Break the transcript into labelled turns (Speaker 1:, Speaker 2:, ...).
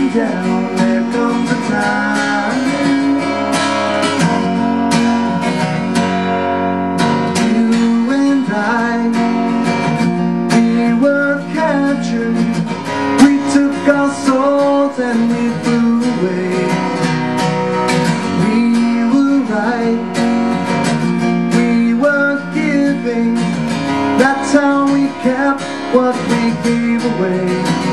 Speaker 1: down, there comes a time you and I, we were captured. We took our souls and we flew away. We were right, we were giving. That's how we kept what we gave away.